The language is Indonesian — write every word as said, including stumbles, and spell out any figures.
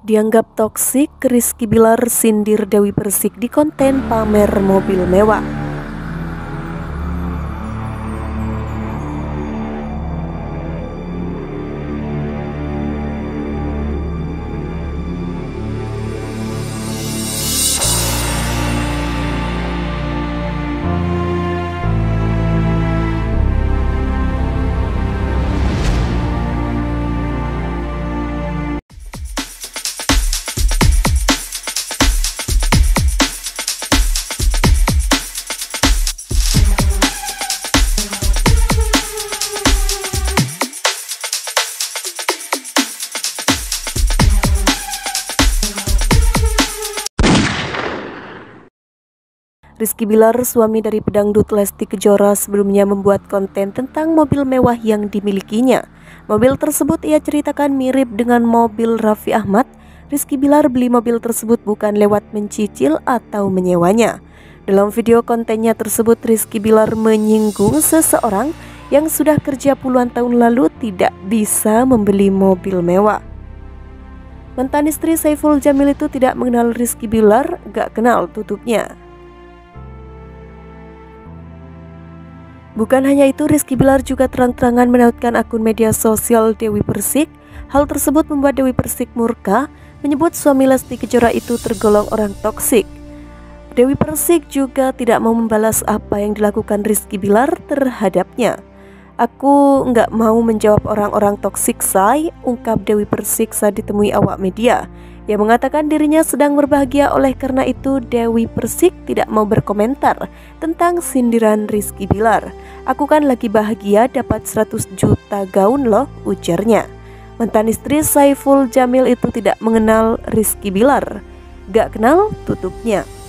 Dianggap toksik, Rizky Billar sindir Dewi Persik di konten pamer mobil mewah. Rizky Billar, suami dari pedangdut Lesti Kejora, sebelumnya membuat konten tentang mobil mewah yang dimilikinya. Mobil tersebut ia ceritakan mirip dengan mobil Raffi Ahmad. Rizky Billar beli mobil tersebut bukan lewat mencicil atau menyewanya. Dalam video kontennya tersebut, Rizky Billar menyinggung seseorang yang sudah kerja puluhan tahun lalu tidak bisa membeli mobil mewah. Mantan istri Saiful Jamil itu tidak mengenal Rizky Billar, gak kenal tutupnya. Bukan hanya itu, Rizky Billar juga terang-terangan menautkan akun media sosial Dewi Persik. Hal tersebut membuat Dewi Persik murka, menyebut suami Lesti Kejora itu tergolong orang toksik. Dewi Persik juga tidak mau membalas apa yang dilakukan Rizky Billar terhadapnya. "Aku nggak mau menjawab orang-orang toksik, say," ungkap Dewi Persik saat ditemui awak media. Ia mengatakan dirinya sedang berbahagia, oleh karena itu Dewi Persik tidak mau berkomentar tentang sindiran Rizky Billar. "Aku kan lagi bahagia dapat seratus juta gaun loh," ujarnya. Mantan istri Saiful Jamil itu tidak mengenal Rizky Billar. Gak kenal tutupnya.